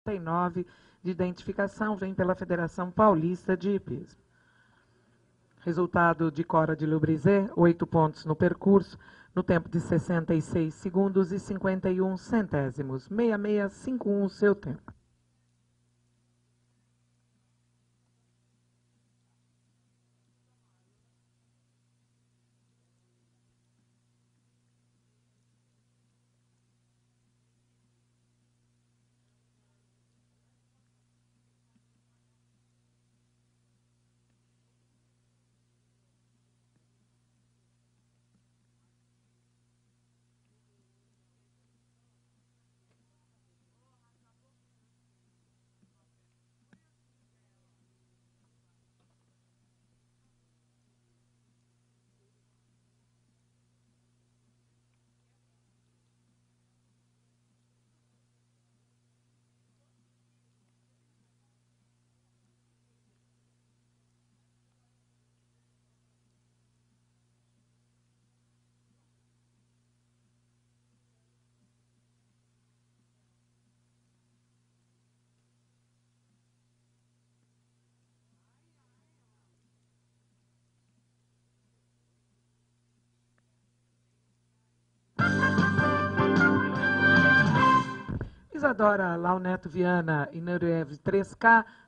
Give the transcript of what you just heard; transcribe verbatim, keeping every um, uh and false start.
e nove de identificação, vem pela Federação Paulista de Hipismo. Resultado de Cora de Lubrizé, oito pontos no percurso, no tempo de sessenta e seis segundos e cinquenta e um centésimos. seis seis cinco um o seu tempo. Isadora Launeto Viana e Neurev três K